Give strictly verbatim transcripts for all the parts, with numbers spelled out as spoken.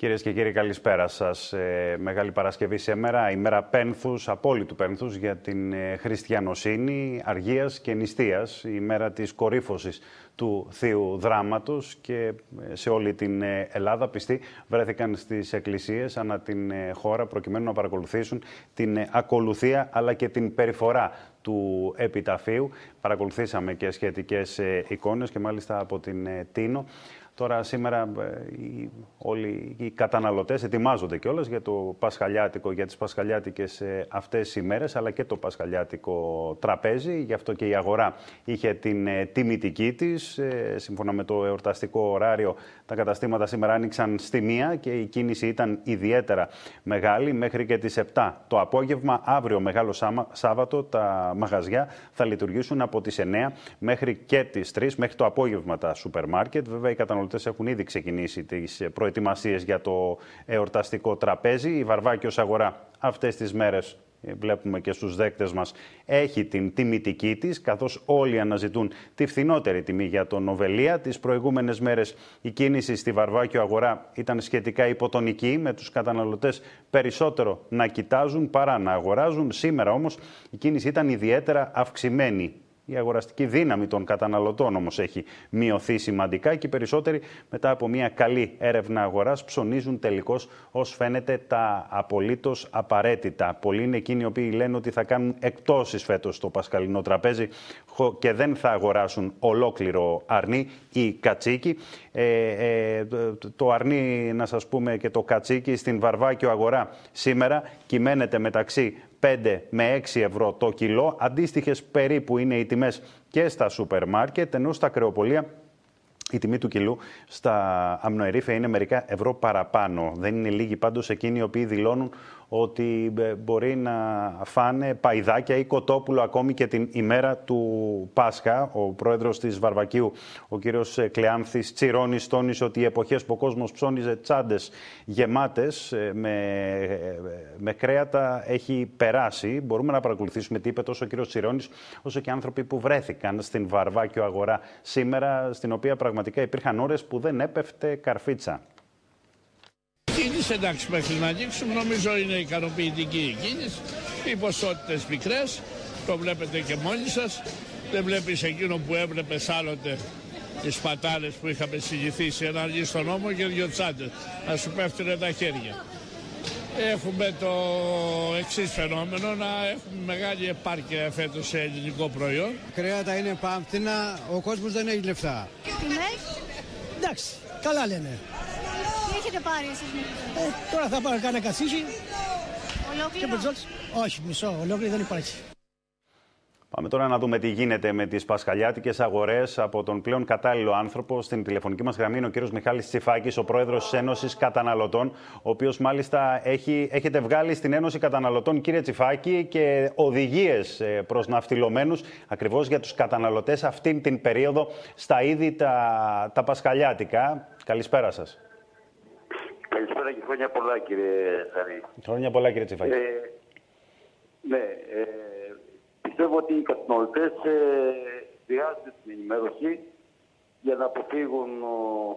Κυρίες και κύριοι, καλησπέρα σας. Ε, Μεγάλη Παρασκευή σήμερα, ημέρα πένθους, απόλυτου πένθους για την ε, χριστιανοσύνη, αργίας και νηστείας, η ημέρα της κορύφωσης του Θείου Δράματος, και σε όλη την Ελλάδα πιστοί βρέθηκαν στις εκκλησίες ανά την χώρα προκειμένου να παρακολουθήσουν την ακολουθία αλλά και την περιφορά του επιταφείου. Παρακολουθήσαμε και σχετικές εικόνες και μάλιστα από την Τίνο. Τώρα σήμερα οι, όλοι οι καταναλωτές ετοιμάζονται κιόλας για το πασχαλιάτικο, για τις πασχαλιάτικες αυτές οι μέρες, αλλά και το πασχαλιάτικο τραπέζι. Γι' αυτό και η αγορά είχε την τιμητική της. Σύμφωνα με το εορταστικό ωράριο, τα καταστήματα σήμερα άνοιξαν στη μία και η κίνηση ήταν ιδιαίτερα μεγάλη μέχρι και τις επτά το απόγευμα. Αύριο, Μεγάλο Σάββατο, τα μαγαζιά θα λειτουργήσουν από τις εννέα μέχρι και τις τρεις, μέχρι το απόγευμα τα σούπερ μάρκετ. Βέβαια, οι καταναλωτές έχουν ήδη ξεκινήσει τις προετοιμασίες για το εορταστικό τραπέζι. Η Βαρβάκιος αγορά αυτές τις μέρες, βλέπουμε και στους δέκτες μας, έχει την τιμητική της, καθώς όλοι αναζητούν τη φθηνότερη τιμή για τον Νοβελία. Τις προηγούμενες μέρες η κίνηση στη Βαρβάκιο αγορά ήταν σχετικά υποτονική, με τους καταναλωτές περισσότερο να κοιτάζουν παρά να αγοράζουν. Σήμερα όμως η κίνηση ήταν ιδιαίτερα αυξημένη. Η αγοραστική δύναμη των καταναλωτών όμως έχει μειωθεί σημαντικά και οι περισσότεροι, μετά από μια καλή έρευνα αγοράς, ψωνίζουν τελικώς, ως φαίνεται, τα απολύτως απαραίτητα. Πολλοί είναι εκείνοι οι οποίοι λένε ότι θα κάνουν εκπτώσεις φέτος στο πασχαλινό τραπέζι και δεν θα αγοράσουν ολόκληρο αρνί ή κατσίκι. Ε, ε, το αρνί, να σας πούμε, και το κατσίκι στην Βαρβάκιο αγορά σήμερα κυμαίνεται μεταξύ πέντε με έξι ευρώ το κιλό. Αντίστοιχες περίπου είναι οι τιμές και στα σούπερ μάρκετ, ενώ στα κρεοπολία η τιμή του κιλού στα αμνοερήφια είναι μερικά ευρώ παραπάνω. Δεν είναι λίγοι πάντως εκείνοι οι οποίοι δηλώνουν ότι μπορεί να φάνε παϊδάκια ή κοτόπουλο ακόμη και την ημέρα του Πάσχα. Ο πρόεδρος της Βαρβακίου, ο κύριος Κλεάνθης Τσιρώνης, τόνισε ότι οι εποχές που ο κόσμος ψώνιζε τσάντες γεμάτες με, με κρέατα έχει περάσει. Μπορούμε να παρακολουθήσουμε τι είπε τόσο ο κύριος Τσιρώνης, όσο και άνθρωποι που βρέθηκαν στην Βαρβάκιο αγορά σήμερα, στην οποία πραγματικά υπήρχαν ώρες που δεν έπεφτε καρφίτσα. Κίνηση, εντάξει, μέχρι να ανοίξουν νομίζω είναι ικανοποιητική η κίνηση. Οι ποσότητες μικρές, το βλέπετε και μόνοι σας. Δεν βλέπεις εκείνο που έβλεπες άλλοτε, τις πατάλες που είχαμε συνηθίσει, ένα αργή στον ώμο και δύο τσάντες, να σου πέφτουνε τα χέρια. Έχουμε το εξής φαινόμενο, να έχουμε μεγάλη επάρκεια φέτος σε ελληνικό προϊόν. Κρέατα είναι πάμπτυνα, ο κόσμος δεν έχει λεφτά. Τιμές? Εντάξει, καλά λένε. Τι έχετε πάρει εσείς? Ε, τώρα θα πάρω κάνα κατσίκι. Ολόκληρο? Όχι, μισό, ολόκληρο δεν υπάρχει. Πάμε τώρα να δούμε τι γίνεται με τις πασχαλιάτικες αγορές από τον πλέον κατάλληλο άνθρωπο. Στην τηλεφωνική μας γραμμή είναι ο κύριος Μιχάλης Τσιφάκης, ο πρόεδρος της Ένωσης Καταναλωτών, ο οποίος μάλιστα έχει, έχετε βγάλει στην Ένωση Καταναλωτών, κύριε Τσιφάκη, και οδηγίες προς ναυτιλωμένους ακριβώς για τους καταναλωτές αυτήν την περίοδο στα είδη τα, τα πασχαλιάτικα. Καλησπέρα σας. Καλησπέρα και χρόνια πολλά, κύριε Σαρή. Χρόνια πολλά, κύριε Τσιφάκη. Ε, ναι, ε, πιστεύω ότι οι καταναλωτές ε, χρειάζονται την ενημέρωση για να αποφύγουν ο,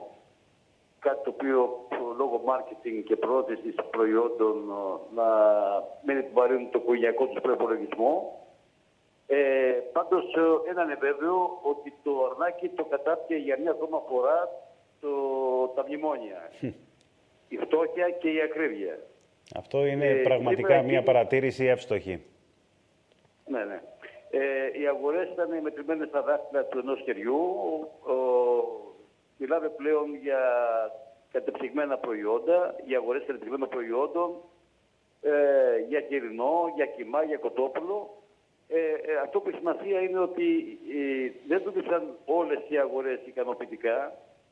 κάτι το οποίο λόγω marketing και πρόθεσης προϊόντων να μην επιβαρύνουν το οικογενειακό τους προϋπολογισμό. Ε, πάντως, ένα είναι βέβαιο ότι το αρνάκι το κατάπιε για μια ακόμα φορά το, τα μνημόνια. Η φτώχεια και η ακρίβεια. Αυτό είναι ε, πραγματικά είναι μια παρατήρηση εύστοχη. Ναι, ναι. Ε, οι αγορές ήταν μετρημένες στα δάχτυλα του ενός χεριού. Ο, μιλάμε πλέον για κατεψυγμένα προϊόντα, για αγορές κατεψυγμένων προϊόντων, ε, για κερινό, για κιμά, για κοτόπουλο. Ε, ε, αυτό που έχει σημασία είναι ότι ε, δεν δούλεψαν όλες οι αγορές ικανοποιητικά.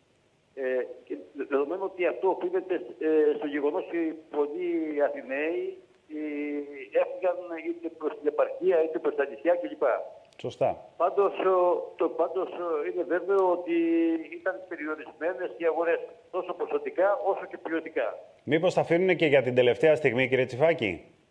Ε, και δεδομένου ότι αυτό οφείλεται ε, στο γεγονός ότι πολλοί Αθηναίοι ε, έφυγαν είτε προς την επαρχία είτε προς τα νησιά κλπ. Σωστά. Πάντως, το, πάντως είναι βέβαιο ότι ήταν περιορισμένες οι αγορές τόσο ποσοτικά όσο και ποιοτικά. Μήπως θα αφήνουν και για την τελευταία στιγμή, κύριε Τσιφάκη?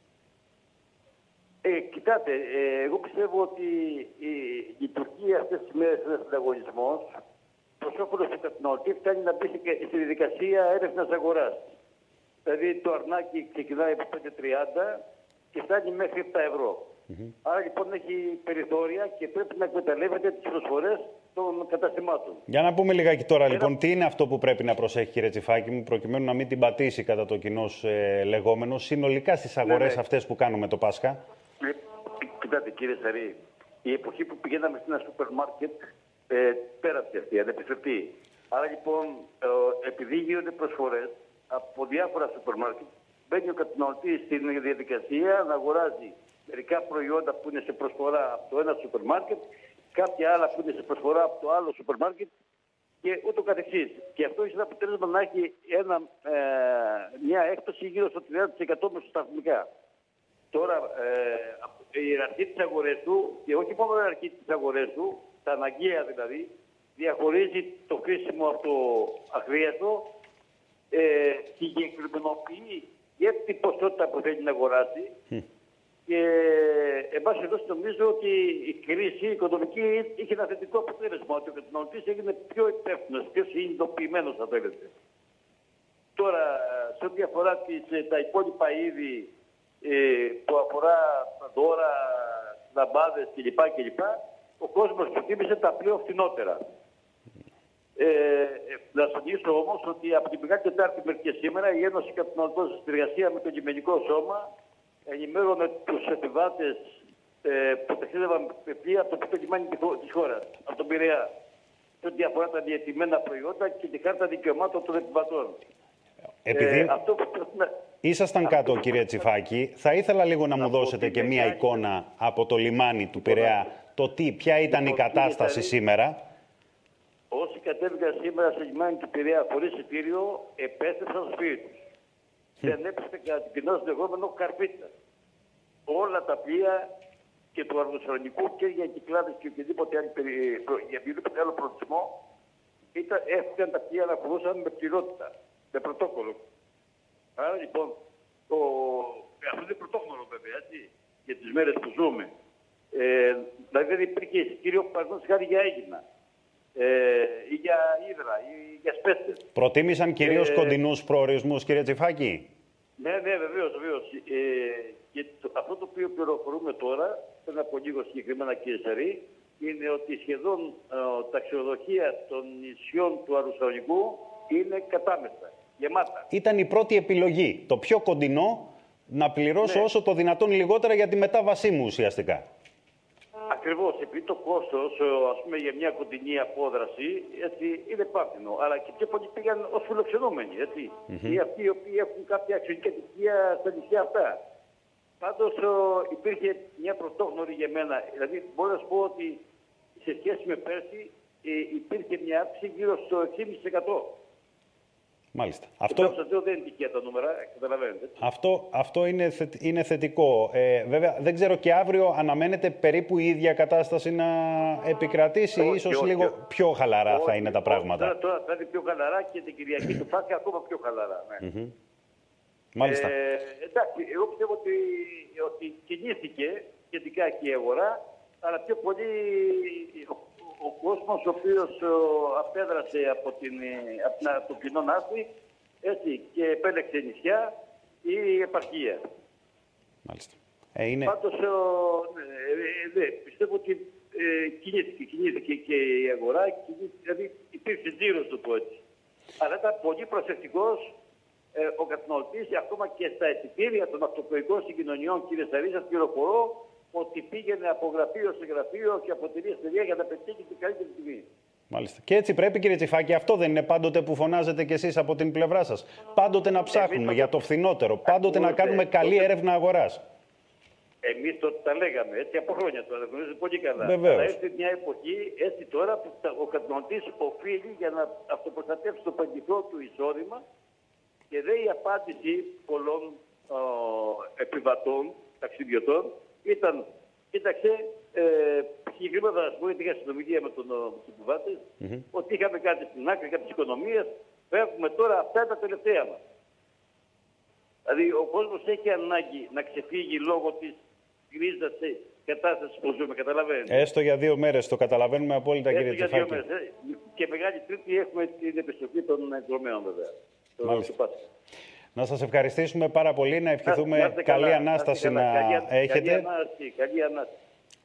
Ε, κοιτάτε, ε, εγώ πιστεύω ότι η λειτουργία αυτές τις μέρες είναι ανταγωνισμός. Προς όφελος του καταναλωτή φτάνει να μπει στη διαδικασία έρευνας αγοράς. Δηλαδή το αρνάκι ξεκινάει από πέντε τριάντα και φτάνει μέχρι επτά ευρώ. Mm-hmm. Άρα λοιπόν έχει περιθώρια και πρέπει να εκμεταλλεύεται τις προσφορές των καταστημάτων. Για να πούμε λιγάκι τώρα, λοιπόν, να... τι είναι αυτό που πρέπει να προσέχει, κύριε Τσιφάκη μου, προκειμένου να μην την πατήσει κατά το κοινό ε, λεγόμενο, συνολικά στις αγορές ναι, ναι. αυτές που κάνουμε το Πάσχα. Ε, κοιτάτε, κύριε Σαρή, η εποχή που πηγαίναμε σε ένα σούπερ μάρκετ ε, πέρασε αυτή, ανεπιστευτή. Άρα λοιπόν, ε, επειδή γίνονται προσφορές από διάφορα σούπερ μάρκετ, μπαίνει ο καταναλωτής στην διαδικασία να αγοράζει μερικά προϊόντα που είναι σε προσφορά από το ένα σούπερ μάρκετ, κάποια άλλα που είναι σε προσφορά από το άλλο σούπερ μάρκετ και ούτω καθεξής. Και αυτό έχει ένα αποτέλεσμα να έχει ένα, ε, μια έκπτωση γύρω στο τριάντα τοις εκατό μεσοσταθμικά. Τώρα, ε, η ιεραρχία της αγορές του, και όχι μόνο η ιεραρχία της αγορές του, τα αναγκαία δηλαδή, διαχωρίζει το χρήσιμο από το αχρίαστο, ε, συγκεκριμενοποιεί για την ποσότητα που θέλει να αγοράσει. Mm. Και εν πάση περιπτώσει νομίζω ότι η κρίση η οικονομική είχε ένα θετικό αποτέλεσμα, ότι ο καταναλωτής έγινε πιο υπεύθυνος, πιο συνειδητοποιημένος θα θέλετε. Τώρα, σε ό,τι αφορά τις, τα υπόλοιπα είδη ε, που αφορά τα δώρα, λαμπάδες κλπ. κλπ. Ο κόσμος προτίμησε τα πιο φθηνότερα. Ε, να τονίσω όμως ότι από την Μεγάλη Τετάρτη μέχρι και σήμερα η Ένωση Καταναλωτών σε συνεργασία με το Λιμενικό Σώμα ενημέρωνε τους επιβάτες ε, που ταξίδευαν με πλοία από το πρώτο λιμάνι της χώρας, από τον Πειραιά, σε ό,τι αφορά τα διατημένα προϊόντα και τη χάρτα δικαιωμάτων των επιβατών. Επειδή ε, αυτό που... ήσασταν αυτό κάτω, που... κύριε Τσιφάκη, θα ήθελα λίγο να, να μου δώσετε και μία εικόνα από το λιμάνι του Πειραιά, το τι, ποια ήταν η κατάσταση σήμερα. Όσοι κατέβηκαν σήμερα σε λιμάνι του Πειραιά χωρίς εισιτήριο, επέστρεψαν στο σπίτι τους. Δεν έπεσε κατά την κοινό λεγόμενο καρπίτσα. Όλα τα πλοία και του αεροδρομικού και για κυκλάδες και οποιοδήποτε άλλο, για οποιοδήποτε άλλο προορισμό έφυγαν τα πλοία να ακολουθούσαν με πληρότητα, με πρωτόκολλο. Άρα λοιπόν, το... αυτό είναι πρωτόκολλο βέβαια, έτσι, για τις μέρες που ζούμε. Ε, δηλαδή δεν υπήρχε εισιτήριο παραδείγματος χάρη για Αίγινα. Ε, ή για ύδρα, ή για σπέστες. Προτίμησαν κυρίως ε, κοντινούς προορισμούς, κύριε Τσιφάκη. Ναι, ναι, βεβαίως, βεβαίως. Ε, και το, αυτό το οποίο πληροφορούμε τώρα, πριν από λίγο συγκεκριμένα, κύριε Σαρή, είναι ότι σχεδόν ε, τα ξενοδοχεία των νησιών του Αρουσαλικού είναι κατάμεστα, γεμάτα. Ήταν η πρώτη επιλογή, το πιο κοντινό, να πληρώσω ναι. όσο το δυνατόν λιγότερα για τη μετάβασή μου ουσιαστικά. Ακριβώς, επειδή το κόστος, ας πούμε, για μια κοντινή απόδραση, έτσι, είναι πάφτινο. Αλλά και πιο πολλοί πήγαν ως φιλοξενούμενοι, έτσι. Mm-hmm. Ή αυτοί οι οποίοι έχουν κάποια αξιωτική κατοικία στα νησιά αυτά. Πάντως, υπήρχε μια πρωτόγνωρη για μένα. Δηλαδή, μπορώ να σου πω ότι σε σχέση με πέρσι, υπήρχε μια αύξηση γύρω στο έξι κόμμα πέντε τοις εκατό. Μάλιστα. Αυτό, αυτό δεν είναι τυχαία τα νούμερα, καταλαβαίνετε. Αυτό, αυτό είναι, θε, είναι θετικό. Ε, βέβαια, δεν ξέρω, και αύριο αναμένεται περίπου η ίδια κατάσταση να επικρατήσει. Όχι, ίσως όχι, λίγο όχι. πιο χαλαρά όχι, θα είναι τα πράγματα. Τώρα, τώρα θα είναι πιο χαλαρά και την Κυριακή του Πάσχα ακόμα πιο χαλαρά. Ναι. Mm-hmm. Μάλιστα. Ε, εντάξει, εγώ πιστεύω ότι, ότι κινήθηκε σχετικά και η αγορά, αλλά πιο πολύ ο, ο κόσμος ο οποίος ο, απέδρασε από, την, από, την, από το κοινό άσπρη, έτσι, και επέλεξε νησιά ή επαρχία. Μάλιστα. Ε, είναι... Πάντως, ε, ε, ναι, πιστεύω ότι ε, κινήθηκε, κινήθηκε και η αγορά, κινήθηκε, δηλαδή υπήρξε τζίρος, το πω έτσι. Αλλά ήταν πολύ προσεκτικός ε, ο καταναλωτής, ακόμα και στα εισιτήρια των αυτοκολλητικών συγκοινωνιών, κύριε Σαρή, σας πληροφορώ ότι πήγαινε από γραφείο σε γραφείο και από εταιρεία σε εταιρεία για να πετύχει την καλύτερη τιμή. Μάλιστα. Και έτσι πρέπει, κύριε Τσιφάκη, αυτό δεν είναι πάντοτε που φωνάζετε κι εσείς από την πλευρά σας? Πάντοτε να ψάχνουμε εμείς για το φθηνότερο, πάντοτε να κάνουμε καλή τότε... έρευνα αγοράς. Εμείς τότε τα λέγαμε, έτσι, από χρόνια τώρα, γνωρίζετε πολύ καλά. Βεβαίως. Αλλά έρθει μια εποχή, έτσι τώρα, που ο καταναλωτής οφείλει για να αυτοπροστατεύσει το παγιθό του εισόδημα, και δε η απάντηση πολλών ο, επιβατών, ταξιδιωτών, ήταν, κοίταξε, ε, συγκεκριμένα θα σας πω, γιατί είχα συνομιλία με τον επιβάτη, mm-hmm. ότι είχαμε κάτι στην άκρη, κάποιες οικονομίες, έχουμε τώρα αυτά τα τελευταία μας. Δηλαδή, ο κόσμος έχει ανάγκη να ξεφύγει λόγω της κρίζας κατάστασης που ζούμε, καταλαβαίνετε. Έστω για δύο μέρες, το καταλαβαίνουμε απόλυτα, Έστω κύριε Τσιφάκη. Για δύο μέρες. Και Μεγάλη Τρίτη έχουμε την επιστροφή των εκδρομέων, βέβαια. Μάλιστα. Να σας ευχαριστήσουμε πάρα πολύ, να ευχηθούμε να, καλή καλά, ανάσταση να, να καλή, έχετε. Καλή ανάσταση, καλή ανάσταση.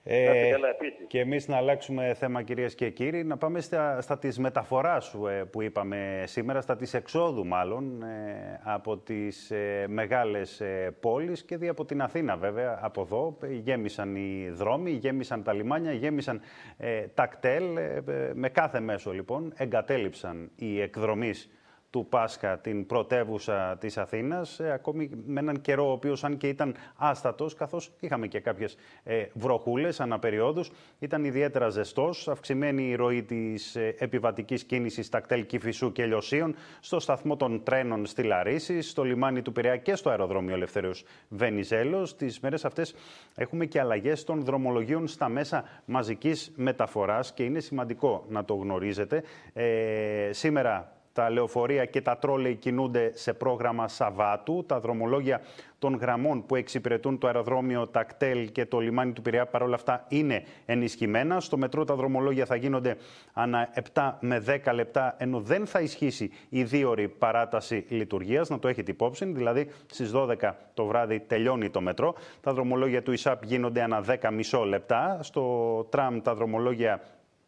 Ε, καλά, και εμείς να αλλάξουμε θέμα, κυρίες και κύριοι, να πάμε στα, στα της μεταφοράς ε, που είπαμε σήμερα, στα της εξόδου μάλλον ε, από τις ε, μεγάλες ε, πόλεις και δι' από την Αθήνα βέβαια. Από εδώ γέμισαν οι δρόμοι, γέμισαν τα λιμάνια, γέμισαν ε, τα κτέλ, ε, με κάθε μέσο λοιπόν εγκατέλειψαν οι εκδρομείς του Πάσχα την πρωτεύουσα της Αθήνας, ε, ακόμη με έναν καιρό ο οποίος αν και ήταν άστατος, καθώς είχαμε και κάποιες ε, βροχούλες αναπεριόδους, ήταν ιδιαίτερα ζεστός, αυξημένη η ροή της ε, επιβατικής κίνησης στα κτέλ Κηφισού και Λιωσίων, στο σταθμό των τρένων στη Λαρίση, στο λιμάνι του Πειραιά και στο αεροδρόμιο Ελευθέριος Βενιζέλος. Τις μέρες αυτές έχουμε και αλλαγές των δρομολογίων στα μέσα μαζικής μεταφοράς και είναι σημαντικό να το γνωρίζετε. Ε, σήμερα τα λεωφορεία και τα τρόλεϊ κινούνται σε πρόγραμμα Σαββάτου. Τα δρομολόγια των γραμμών που εξυπηρετούν το αεροδρόμιο, τα κτέλ και το λιμάνι του Πειραιά παρόλα αυτά είναι ενισχυμένα. Στο μετρό τα δρομολόγια θα γίνονται ανά επτά με δέκα λεπτά, ενώ δεν θα ισχύσει η δίωρη παράταση λειτουργίας. Να το έχετε υπόψη, δηλαδή στις δώδεκα το βράδυ τελειώνει το μετρό. Τα δρομολόγια του ΙΣΑΠ γίνονται ανά δέκα μισό λεπτά. Στο τραμ τα δρομολόγια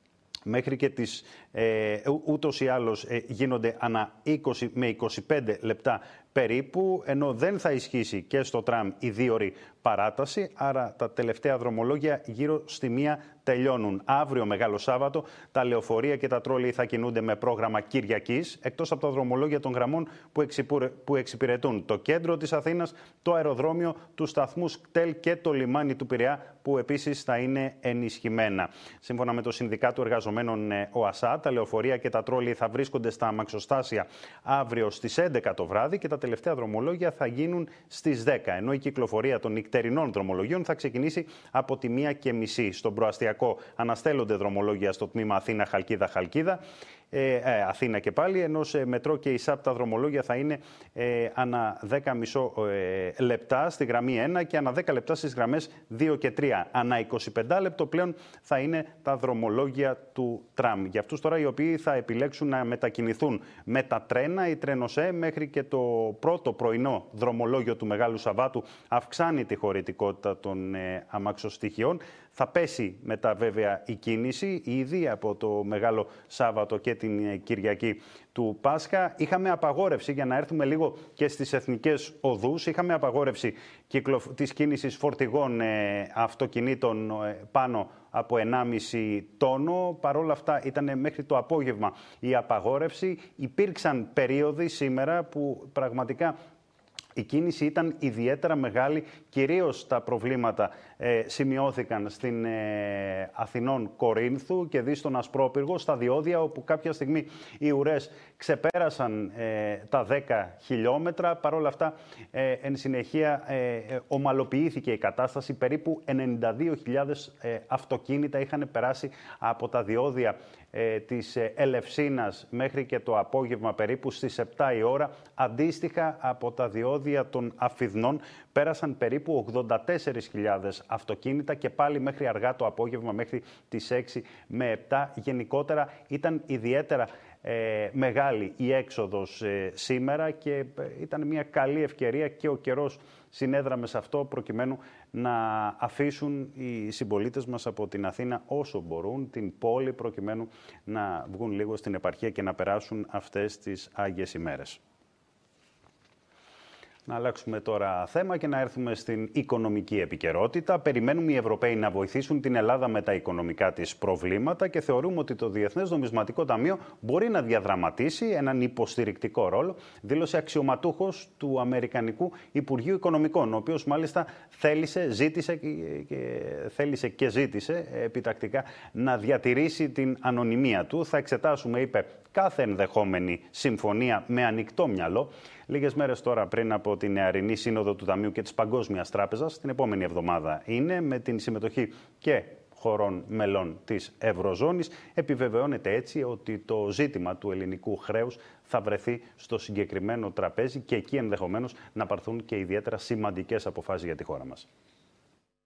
μέχρι και τις ε, ούτως ή άλλως ε, γίνονται ανά είκοσι με είκοσι πέντε λεπτά περίπου, ενώ δεν θα ισχύσει και στο τραμ η δίωρη παράταση, άρα τα τελευταία δρομολόγια γύρω στη μία τελειώνουν. Αύριο, Μεγάλο Σάββατο, τα λεωφορεία και τα τρόλεϊ θα κινούνται με πρόγραμμα Κυριακής, εκτός από τα δρομολόγια των γραμμών που, που εξυπηρετούν το κέντρο της Αθήνας, το αεροδρόμιο, τους σταθμούς κτέλ και το λιμάνι του Πειραιά, που επίσης θα είναι ενισχυμένα. Σύμφωνα με το Συνδικάτο Εργαζομένων ΟΑΣΑ, τα λεωφορεία και τα τρόλεϊ θα βρίσκονται στα αμαξοστάσια αύριο στις έντεκα το βράδυ και τα τελευταία δρομολόγια θα γίνουν στις δέκα, ενώ η κυκλοφορία των νυχτερινών δρομολογίων θα ξεκινήσει από τη μία και μισή. Στον προαστιακό αναστέλλονται δρομολόγια στο τμήμα Αθήνα-Χαλκίδα-Χαλκίδα. Ε, ε, Αθήνα και πάλι, ενώ σε μετρό και ΙΣΑΠ τα δρομολόγια θα είναι ε, ανά δέκα μισό ε, λεπτά στη γραμμή ένα και ανά δέκα λεπτά στις γραμμές δύο και τρία. Ανά είκοσι πέντε λεπτό πλέον θα είναι τα δρομολόγια του τραμ. Για αυτούς τώρα οι οποίοι θα επιλέξουν να μετακινηθούν με τα τρένα, η Τρένοσέ μέχρι και το πρώτο πρωινό δρομολόγιο του Μεγάλου Σαββάτου αυξάνει τη χωρητικότητα των ε, αμαξοστοιχειών. Θα πέσει μετά βέβαια η κίνηση ήδη από το Μεγάλο Σάββατο και την Κυριακή του Πάσχα. Είχαμε απαγόρευση, για να έρθουμε λίγο και στις εθνικές οδούς, είχαμε απαγόρευση της κίνησης φορτηγών ε, αυτοκινήτων ε, πάνω από ενάμιση τόνο. Παρ' όλα αυτά ήταν μέχρι το απόγευμα η απαγόρευση. Υπήρξαν περίοδοι σήμερα που πραγματικά η κίνηση ήταν ιδιαίτερα μεγάλη, κυρίως τα προβλήματα ε, σημειώθηκαν στην ε, Αθηνών Κορίνθου και δι στον Ασπρόπυργο, στα διόδια, όπου κάποια στιγμή οι ουρές ξεπέρασαν ε, τα δέκα χιλιόμετρα. Παρ' όλα αυτά, ε, εν συνεχεία, ε, ε, ομαλοποιήθηκε η κατάσταση. Περίπου ενενήντα δύο χιλιάδες ε, αυτοκίνητα είχαν περάσει από τα διόδια ε, της ε, Ελευσίνας μέχρι και το απόγευμα περίπου στις επτά η ώρα. Αντίστοιχα, από τα διόδια των Αφιδνών πέρασαν περίπου ογδόντα τέσσερις χιλιάδες αυτοκίνητα και πάλι μέχρι αργά το απόγευμα, μέχρι τις έξι με επτά. Γενικότερα ήταν ιδιαίτερα ε, μεγάλη η έξοδος ε, σήμερα και ε, ήταν μια καλή ευκαιρία και ο καιρός συνέδραμε σε αυτό προκειμένου να αφήσουν οι συμπολίτες μας από την Αθήνα όσο μπορούν, την πόλη, προκειμένου να βγουν λίγο στην επαρχία και να περάσουν αυτές τις Άγιες ημέρες. Να αλλάξουμε τώρα θέμα και να έρθουμε στην οικονομική επικαιρότητα. Περιμένουμε οι Ευρωπαίοι να βοηθήσουν την Ελλάδα με τα οικονομικά της προβλήματα και θεωρούμε ότι το Διεθνές Νομισματικό Ταμείο μπορεί να διαδραματίσει έναν υποστηρικτικό ρόλο, δήλωσε αξιωματούχος του Αμερικανικού Υπουργείου Οικονομικών, ο οποίος μάλιστα θέλησε, ζήτησε και, θέλησε και ζήτησε επιτακτικά να διατηρήσει την ανωνυμία του. Θα εξετάσουμε, είπε, κάθε ενδεχόμενη συμφωνία με ανοιχτό μυαλό. Λίγες μέρες τώρα πριν από την νεαρινή σύνοδο του Ταμείου και της Παγκόσμιας Τράπεζας, την επόμενη εβδομάδα είναι, με την συμμετοχή και χωρών μελών της Ευρωζώνης, επιβεβαιώνεται έτσι ότι το ζήτημα του ελληνικού χρέους θα βρεθεί στο συγκεκριμένο τραπέζι και εκεί ενδεχομένως να πάρθουν και ιδιαίτερα σημαντικές αποφάσεις για τη χώρα μας.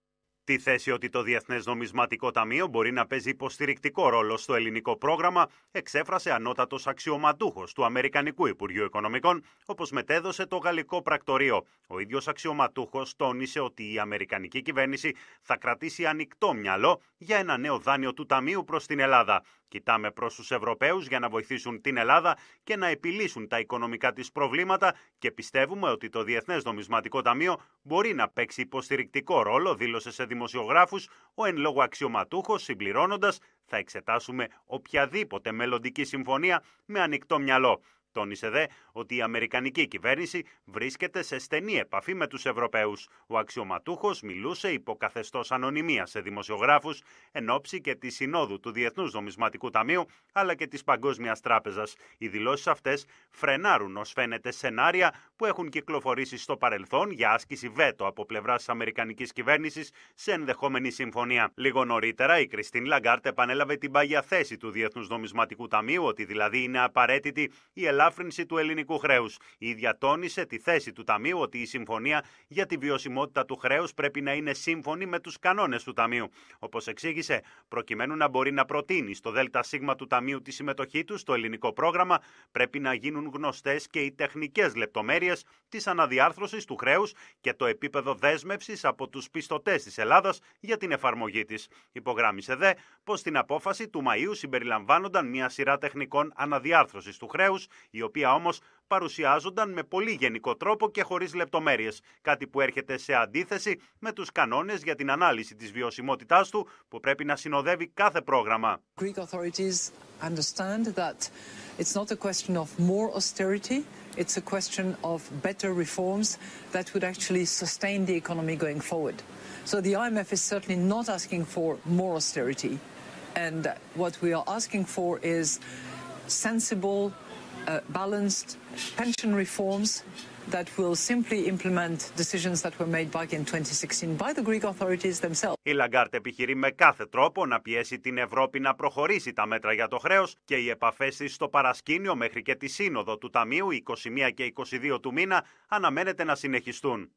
Τη θέση ότι το Διεθνές Νομισματικό Ταμείο μπορεί να παίζει υποστηρικτικό ρόλο στο ελληνικό πρόγραμμα εξέφρασε ανώτατος αξιωματούχος του Αμερικανικού Υπουργείου Οικονομικών, όπως μετέδωσε το γαλλικό πρακτορείο. Ο ίδιος αξιωματούχος τόνισε ότι η Αμερικανική κυβέρνηση θα κρατήσει ανοιχτό μυαλό για ένα νέο δάνειο του Ταμείου προς την Ελλάδα. Κοιτάμε προς τους Ευρωπαίους για να βοηθήσουν την Ελλάδα και να επιλύσουν τα οικονομικά της προβλήματα και πιστεύουμε ότι το Διεθνές Νομισματικό Ταμείο μπορεί να παίξει υποστηρικτικό ρόλο, δήλωσε σε δημοσιογράφους ο εν λόγω αξιωματούχος, συμπληρώνοντας «Θα εξετάσουμε οποιαδήποτε μελλοντική συμφωνία με ανοιχτό μυαλό». Τόνισε δε ότι η Αμερικανική κυβέρνηση βρίσκεται σε στενή επαφή με τους Ευρωπαίους. Ο αξιωματούχος μιλούσε υπό καθεστώς ανωνυμίας σε δημοσιογράφους εν ώψη και τη συνόδου του Διεθνούς Νομισματικού Ταμείου αλλά και της Παγκόσμιας Τράπεζας. Οι δηλώσεις αυτές φρενάρουν ως φαίνεται σενάρια που έχουν κυκλοφορήσει στο παρελθόν για άσκηση βέτο από πλευράς της Αμερικανικής κυβέρνησης σε ενδεχόμενη συμφωνία. Λίγο νωρίτερα, η Κριστίν Λαγκάρτ επανέλαβε την πάγια θέση του Διεθνούς Νομισματικού Ταμείου, ότι δηλαδή είναι απαραίτητη η ελάφρυνση του ελληνικού χρέους. Η ίδια τόνισε τη θέση του Ταμείου ότι η συμφωνία για τη βιωσιμότητα του χρέους πρέπει να είναι σύμφωνη με τους κανόνες του Ταμείου. Όπως εξήγησε, προκειμένου να μπορεί να προτείνει στο ΔΣ του Ταμείου τη συμμετοχή του στο ελληνικό πρόγραμμα, πρέπει να γίνουν γνωστές και οι τεχνικές λεπτομέρειες της αναδιάρθρωσης του χρέους και το επίπεδο δέσμευσης από τους πιστωτές της Ελλάδας για την εφαρμογή της. Υπογράμμισε δε πως στην απόφαση του Μαΐου συμπεριλαμβάνονταν μια σειρά τεχνικών αναδιάρθρωσης του χρέους, η οποία όμως παρουσιάζονταν με πολύ γενικό τρόπο και χωρίς λεπτομέρειες, κάτι που έρχεται σε αντίθεση με τους κανόνες για την ανάλυση της βιωσιμότητάς του που πρέπει να συνοδεύει κάθε πρόγραμμα. Greek authorities understand that it's not a question of more austerity, it's a question of better reforms that would actually sustain the economy going forward. So the I M F is certainly not asking for more austerity, and what we are asking for is sensible, Uh, balanced pension reforms that will simply implement decisions that were made back in twenty sixteen by the Greek authorities themselves. Η Λαγκάρτ επιχειρεί με κάθε τρόπο να πιέσει την Ευρώπη να προχωρήσει τα μέτρα για το χρέος και οι επαφές της στο παρασκήνιο μέχρι και τη σύνοδο του Ταμείου είκοσι μία και είκοσι δύο του μήνα αναμένεται να συνεχιστούν.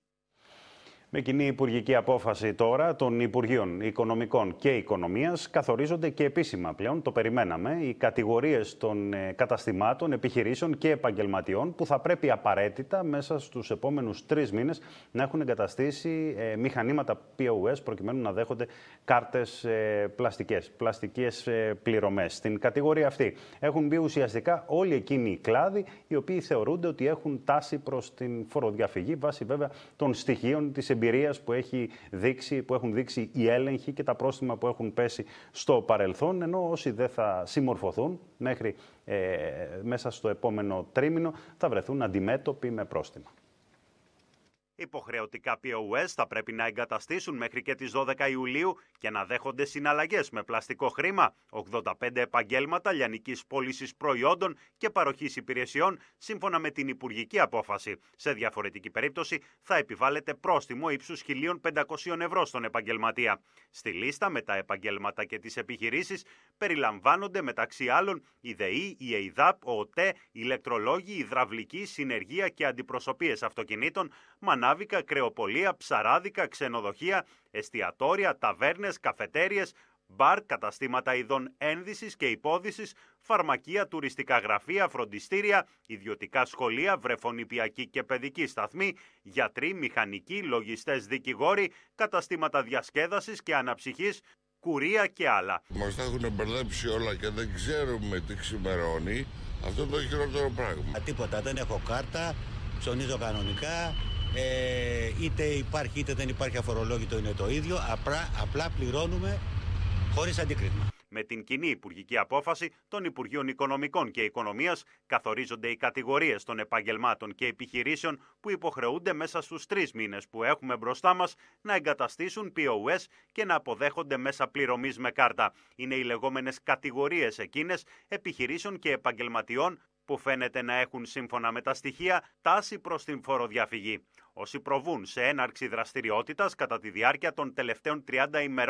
Με κοινή υπουργική απόφαση τώρα των Υπουργείων Οικονομικών και Οικονομίας καθορίζονται και επίσημα πλέον, το περιμέναμε, οι κατηγορίες των καταστημάτων, επιχειρήσεων και επαγγελματιών που θα πρέπει απαραίτητα μέσα στους επόμενους τρεις μήνες να έχουν εγκαταστήσει ε, μηχανήματα πι ο ες προκειμένου να δέχονται κάρτες ε, πλαστικές, πλαστικές ε, πληρωμές. Στην κατηγορία αυτή έχουν μπει ουσιαστικά όλοι εκείνοι οι κλάδοι οι οποίοι θεωρούνται ότι έχουν τάση προς την φοροδιαφυγή βάσει βέβαια των στοιχείων της εμπειρίας που, έχει δείξει, που έχουν δείξει οι έλεγχοι και τα πρόστιμα που έχουν πέσει στο παρελθόν, ενώ όσοι δεν θα συμμορφωθούν μέχρι ε, μέσα στο επόμενο τρίμηνο θα βρεθούν αντιμέτωποι με πρόστιμα. Υποχρεωτικά πι ο ες θα πρέπει να εγκαταστήσουν μέχρι και τις δώδεκα Ιουλίου και να δέχονται συναλλαγές με πλαστικό χρήμα, ογδόντα πέντε επαγγέλματα λιανικής πώλησης προϊόντων και παροχής υπηρεσιών, σύμφωνα με την υπουργική απόφαση. Σε διαφορετική περίπτωση θα επιβάλλεται πρόστιμο ύψους χίλια πεντακόσια ευρώ στον επαγγελματία. Στη λίστα με τα επαγγέλματα και τις επιχειρήσεις περιλαμβάνονται μεταξύ άλλων η ΔΕΗ, η ΕΙΔΑΠ, ο ΟΤΕ, ηλεκτρολόγοι, υδραυλική, συνεργεία και αντιπροσωπείες αυτοκινήτων, μανάβικα, κρεοπολία, ψαράδικα, ξενοδοχεία, εστιατόρια, ταβέρνες, καφετέριες, μπαρ, καταστήματα ειδών ένδυσης και υπόδυσης, φαρμακεία, τουριστικά γραφεία, φροντιστήρια, ιδιωτικά σχολεία, βρεφονιπιακή και παιδική σταθμή, γιατροί, μηχανικοί, λογιστές, δικηγόροι, καταστήματα διασκέδασης και αναψυχής, κουρία και άλλα. Μας τα έχουν μπερδέψει όλα και δεν ξέρουμε τι ξημερώνει. Αυτό είναι το χειρότερο πράγμα. Τίποτα, δεν έχω κάρτα, ψωνίζω κανονικά. Ε, είτε υπάρχει είτε δεν υπάρχει αφορολόγητο, είναι το ίδιο, απλά, απλά πληρώνουμε χωρίς αντίκρισμα. Με την κοινή υπουργική απόφαση των Υπουργείων Οικονομικών και Οικονομίας καθορίζονται οι κατηγορίες των επαγγελμάτων και επιχειρήσεων που υποχρεούνται μέσα στους τρεις μήνες που έχουμε μπροστά μας να εγκαταστήσουν πι ο ες και να αποδέχονται μέσα πληρωμής με κάρτα. Είναι οι λεγόμενες κατηγορίες εκείνες επιχειρήσεων και επαγγελματιών που φαίνεται να έχουν σύμφωνα με τα στοιχεία τάση προς την φοροδιαφυγή. Όσοι προβούν σε έναρξη δραστηριότητας κατά τη διάρκεια των τελευταίων τριάντα ημερών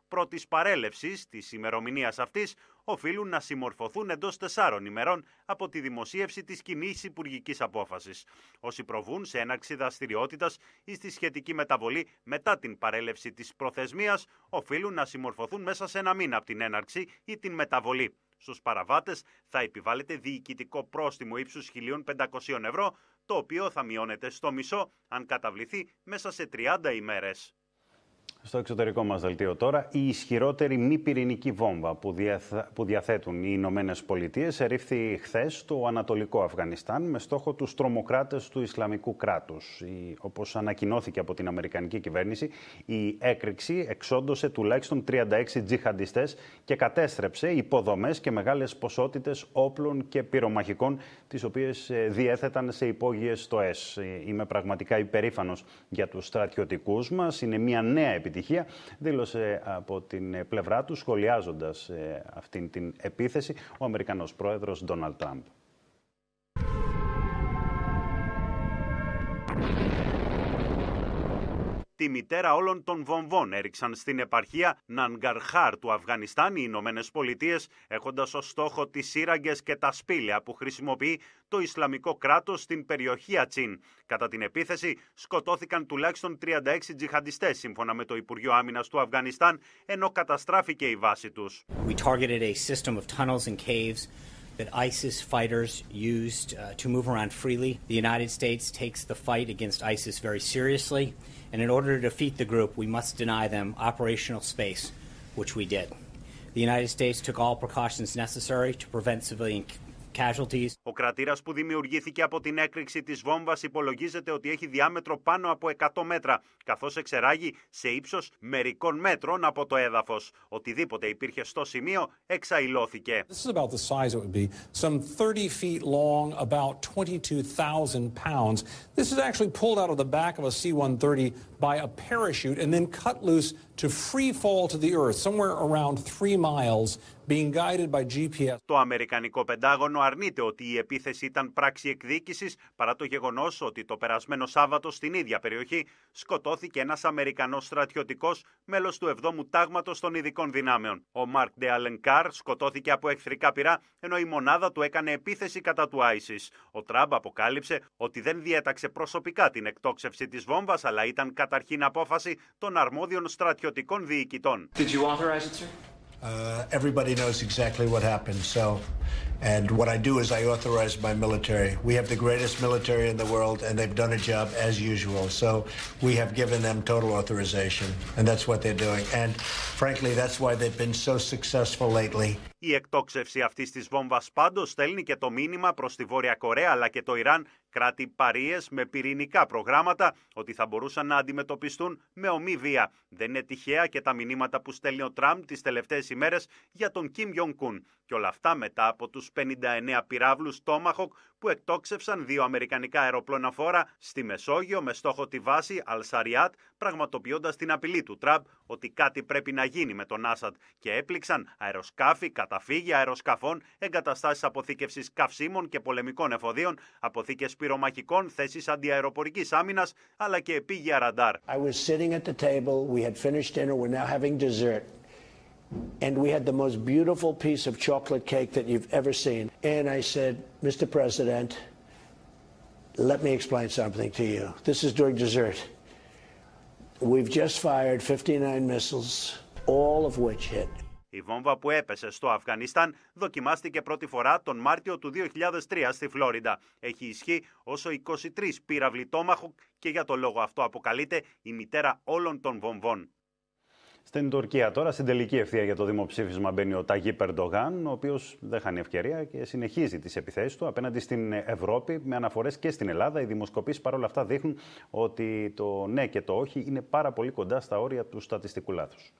πρώτης παρέλευσης της ημερομηνίας αυτής οφείλουν να συμμορφωθούν εντός τεσσάρων ημερών από τη δημοσίευση της κοινής υπουργικής απόφασης. Όσοι προβούν σε έναρξη δραστηριότητας ή στη σχετική μεταβολή μετά την παρέλευση της προθεσμίας οφείλουν να συμμορφωθούν μέσα σε ένα μήνα από την έναρξη ή την μεταβολή. Στους παραβάτες θα επιβάλλεται διοικητικό πρόστιμο ύψους χίλια πεντακόσια ευρώ, το οποίο θα μειώνεται στο μισό αν καταβληθεί μέσα σε τριάντα ημέρες. Στο εξωτερικό μας δελτίο τώρα, η ισχυρότερη μη πυρηνική βόμβα που, διαθ... που διαθέτουν οι Ηνωμένες Πολιτείες ερήφθη χθες στο Ανατολικό Αφγανιστάν με στόχο τους τρομοκράτες του Ισλαμικού κράτους. Η... Όπως ανακοινώθηκε από την Αμερικανική κυβέρνηση, η έκρηξη εξόντωσε τουλάχιστον τριάντα έξι τζιχαντιστές και κατέστρεψε υποδομές και μεγάλες ποσότητες όπλων και πυρομαχικών, τις οποίες διέθεταν σε υπόγειες στοές. Είμαι πραγματικά υπερήφανος για τους στρατιωτικούς μας. Είναι μια νέα επιτυχία. Επιτυχία, δήλωσε από την πλευρά του, σχολιάζοντας αυτήν την επίθεση, ο Αμερικανός πρόεδρος Ντόναλντ Τραμπ. Τη μητέρα όλων των βομβών έριξαν στην επαρχία Νανγκαρχάρ του Αφγανιστάν οι Ηνωμένες Πολιτείες, έχοντας ως στόχο τις σύραγγες και τα σπήλαια που χρησιμοποιεί το Ισλαμικό κράτος στην περιοχή Ατσίν. Κατά την επίθεση σκοτώθηκαν τουλάχιστον τριάντα έξι τζιχαντιστές, σύμφωνα με το Υπουργείο Άμυνας του Αφγανιστάν, ενώ καταστράφηκε η βάση τους. We targeted a system of tunnels and caves that ISIS fighters used uh, to move around freely. The United States takes the fight against ISIS very seriously, and in order to defeat the group, we must deny them operational space, which we did. The United States took all precautions necessary to prevent civilian casualties. Ο κρατήρας που δημιουργήθηκε από την έκρηξη της βόμβας υπολογίζεται ότι έχει διάμετρο πάνω από εκατό μέτρα, καθώς εξεράγει σε ύψος μερικών μέτρων από το έδαφος. Οτιδήποτε υπήρχε στο σημείο εξαϊλώθηκε. This is about the size it would be, some thirty feet long, about twenty-two thousand pounds. This is actually pulled out of the back of a C one thirty by a parachute and then cut loose to free fall to the earth, somewhere around three miles, being guided by G P S. Το Αμερικανικό Πεντάγωνο αρνείται ότι η επίθεση ήταν πράξη εκδίκησης, παρά το γεγονός ότι το περασμένο Σάββατο στην ίδια περιοχή σκοτώθηκε ένας Αμερικανός στρατιωτικός, μέλος του εβδόμου Τάγματος των Ειδικών Δυνάμεων. Ο Μάρκ Ντε Αλενκάρ σκοτώθηκε από εχθρικά πυρά, ενώ η μονάδα του έκανε επίθεση κατά του ISIS. Ο Τραμπ αποκάλυψε ότι δεν διέταξε προσωπικά την εκτόξευση της βόμβας, αλλά ήταν καταρχήν απόφαση των αρμόδιων στρατιωτικών διοικητών. Did you authorize it, sir? Uh, everybody knows exactly what happened, so, and what I do is I authorize my military. We have the greatest military in the world, and they've done a job as usual, so we have given them total authorization, and that's what they're doing, and frankly, that's why they've been so successful lately. Η εκτόξευση αυτής της βόμβας πάντως στέλνει και το μήνυμα προς τη Βόρεια Κορέα αλλά και το Ιράν, κράτη παρείες με πυρηνικά προγράμματα, ότι θα μπορούσαν να αντιμετωπιστούν με ομή βία. Δεν είναι τυχαία και τα μηνύματα που στέλνει ο Τραμπ τις τελευταίες ημέρες για τον Κιμ Γιονγκ Ουν. Και όλα αυτά μετά από τους πενήντα εννέα πυράβλους Tomahawk που εκτόξευσαν δύο αμερικανικά αεροπλοεнаφόρα στη Μεσόγειο με στόχο τη βάση Αλ-Σαριάτ, πραγματοποιώντας την απειλή του Τραμπ ότι κάτι πρέπει να γίνει με τον Άσαντ, και έπληξαν αεροσκάφη, καταφύγια αεροσκαφών, εγκαταστάσεις αποθήκευσης καυσίμων και πολεμικών εφοδίων, αποθήκες πυρομαχικών, θέσεις αντιαεροπορικής άμυνας, αλλά και επίγεια ραντάρ. I was sitting at the table, we had finished dinner, we're now having dessert. And we had the most beautiful piece of chocolate cake that you've ever seen. And I said, Mister President, let me explain something to you. This is during dessert. We've just fired fifty-nine missiles, all of which hit. Η βόμβα που έπεσε στο Αφγανιστάν δοκιμάστηκε πρώτη φορά τον Μάρτιο του δύο χιλιάδες τρία στη Φλόριντα. Έχει ισχύ όσο είκοσι τρεις πύραυλοι Tomahawk και για το λόγο αυτό αποκαλείται η μητέρα όλων των βομβών. Στην Τουρκία τώρα, στην τελική ευθεία για το δημοψήφισμα μπαίνει ο Ταγίπ Ερντογάν, ο οποίος δεν χάνει ευκαιρία και συνεχίζει τις επιθέσεις του απέναντι στην Ευρώπη, με αναφορές και στην Ελλάδα. Οι δημοσκοπήσεις παρόλα αυτά δείχνουν ότι το ναι και το όχι είναι πάρα πολύ κοντά στα όρια του στατιστικού λάθους.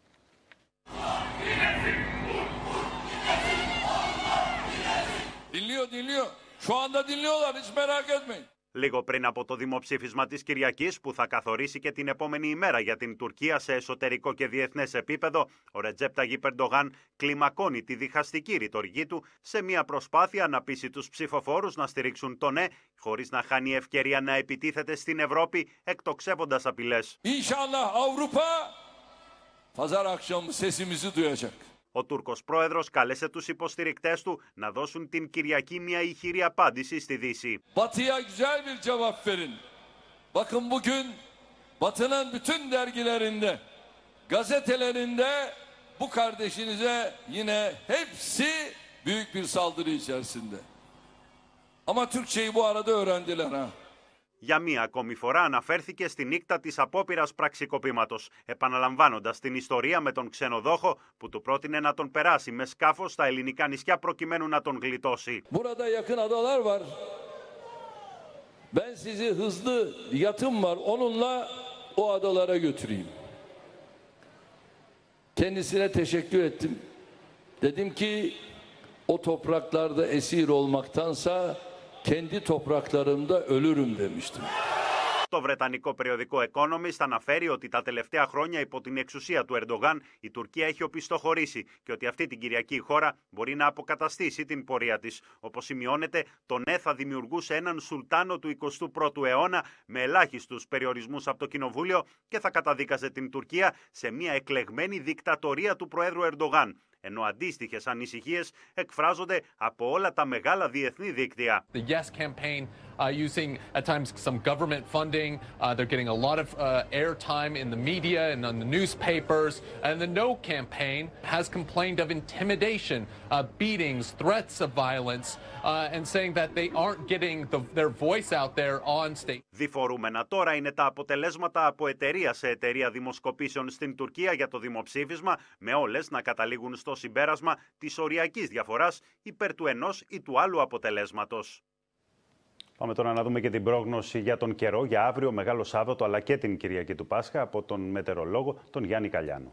Λίγο πριν από το δημοψήφισμα της Κυριακής, που θα καθορίσει και την επόμενη ημέρα για την Τουρκία σε εσωτερικό και διεθνές επίπεδο, ο Ρετζέπ Ταγίπ Ερντογάν κλιμακώνει τη διχαστική ρητορική του σε μια προσπάθεια να πείσει τους ψηφοφόρους να στηρίξουν το ναι, χωρίς να χάνει ευκαιρία να επιτίθεται στην Ευρώπη, εκτοξεύοντας απειλές. İnşallah Avrupa pazar akşamı sesimizi duyacak. Ο Τούρκος πρόεδρος κάλεσε τους υποστηρικτές του να δώσουν την Κυριακή μια ηχηρή απάντηση στη Δύση. Batı'ya güzel bir cevap verin. Bakın bugün Batı'nın bütün dergilerinde, gazetelerinde bu kardeşinize yine hepsi büyük bir saldırı içerisinde. Ama Türkçeyi bu arada öğrendiler ha. Για μία ακόμη φορά αναφέρθηκε στη νύχτα της απόπειρας πραξικοπήματος, επαναλαμβάνοντας την ιστορία με τον ξενοδόχο που του πρότεινε να τον περάσει με σκάφος στα ελληνικά νησιά προκειμένου να τον γλιτώσει. Burada yakın adalar var. Ben sizi hızlı yatım var. Onunla o adalara götüreyim. Kendisine teşekkür ettim. Dedim ki o topraklarda esir olmaktansa kendi topraklarımda ölürüm demiştim. Το βρετανικό περιοδικό Economist αναφέρει ότι τα τελευταία χρόνια υπό την εξουσία του Ερντογάν η Τουρκία έχει οπισθοχωρήσει και ότι αυτή την Κυριακή η χώρα μπορεί να αποκαταστήσει την πορεία της. Όπως σημειώνεται, το ναι θα δημιουργούσε έναν σουλτάνο του εικοστού πρώτου αιώνα με ελάχιστους περιορισμούς από το Κοινοβούλιο και θα καταδίκαζε την Τουρκία σε μια εκλεγμένη δικτατορία του Προέδρου Ερντογάν. Ενώ αντίστοιχες ανησυχίες εκφράζονται από όλα τα μεγάλα διεθνή δίκτυα. The Yes campaign uh, using at times some government funding, uh, they're getting a lot of uh, airtime in the media and on the newspapers, and the No campaign has complained of intimidation, uh, beatings, threats of violence, uh, and saying that they aren't getting the, their voice out there on state. Διφορούμενα τώρα είναι τα αποτελέσματα από εταιρεία σε εταιρεία δημοσκοπήσεων στην Τουρκία για το δημοψήφισμα, με όλες να καταλήγουν στο συμπέρασμα της οριακής διαφοράς υπέρ του ενός ή του άλλου αποτελέσματος. Πάμε τώρα να δούμε και την πρόγνωση για τον καιρό για αύριο, Μεγάλο Σάββατο, αλλά και την Κυριακή του Πάσχα από τον μετεωρολόγο, τον Γιάννη Καλιάνο.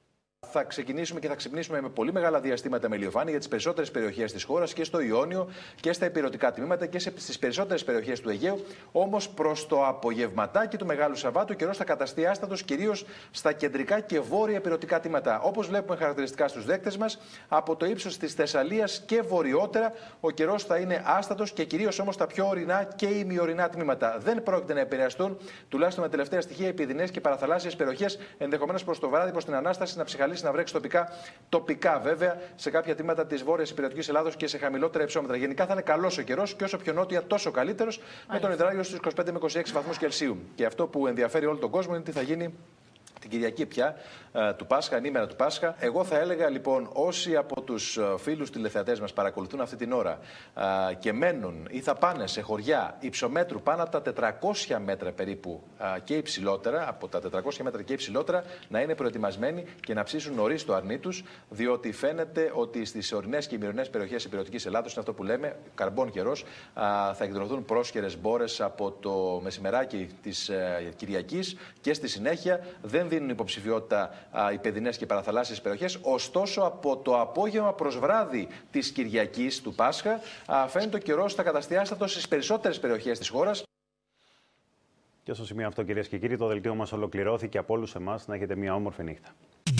Θα ξεκινήσουμε και θα ξυπνήσουμε με πολύ μεγάλα διαστήματα με ηλιοφάνεια για τις περισσότερες περιοχές της χώρας και στο Ιόνιο και στα ηπειρωτικά τμήματα και στις περισσότερες περιοχές του Αιγαίου. Όμως προς το απογευματάκι του Μεγάλου Σαββάτου ο καιρός θα καταστεί άστατος κυρίως στα κεντρικά και βόρεια ηπειρωτικά τμήματα. Όπως βλέπουμε χαρακτηριστικά στους δέκτες μας, από το ύψος της Θεσσαλίας και βορειότερα ο καιρός θα είναι άστατος και κυρίως όμως τα πιο ορεινά και ημιορεινά τμήματα. Δεν πρόκειται να επηρεαστούν, τουλάχιστον με τελευταία στοιχεία, επιδεινές και παραθαλάσσιες περιοχές, ενδεχομένως προς το βράδυ, προς την Ανάσταση, να ψυχαλίσει να βρέξει τοπικά, τοπικά βέβαια, σε κάποια τμήματα της βόρειας υπηρετικής Ελλάδος και σε χαμηλότερα υψόμετρα. Γενικά θα είναι καλός ο καιρός και όσο πιο νότια, τόσο καλύτερος, με τον υδράργυρο στους είκοσι πέντε με είκοσι έξι βαθμούς Κελσίου. Και αυτό που ενδιαφέρει όλο τον κόσμο είναι τι θα γίνει την Κυριακή πια του Πάσχα, ανήμερα του Πάσχα. Εγώ θα έλεγα λοιπόν, όσοι από τους φίλους τηλεθεατές μας παρακολουθούν αυτή την ώρα α, και μένουν ή θα πάνε σε χωριά υψομέτρου πάνω από τα τετρακόσια μέτρα περίπου α, και υψηλότερα, από τα τετρακόσια μέτρα και υψηλότερα, να είναι προετοιμασμένοι και να ψήσουν νωρίς το αρνί τους, διότι φαίνεται ότι στις ορεινές και ημιορεινές περιοχές υπηρετικής Ελλάδος, είναι αυτό που λέμε, καρμπών καιρός, α, θα εκδροθούν πρόσχερες μπόρες από το μεσημεράκι της ε, Κυριακής και στη συνέχεια δεν δίνουν υποψηφιότητα α, οι παιδινές και παραθαλάσσιες περιοχές. Ωστόσο, από το απόγευμα προς βράδυ της Κυριακής του Πάσχα, α, φαίνεται ο καιρός θα καταστεί άστατος στις περισσότερες περιοχές της χώρας. Και στο σημείο αυτό, κυρίες και κύριοι, το δελτίο μας ολοκληρώθηκε. Από όλους εμάς να έχετε μια όμορφη νύχτα.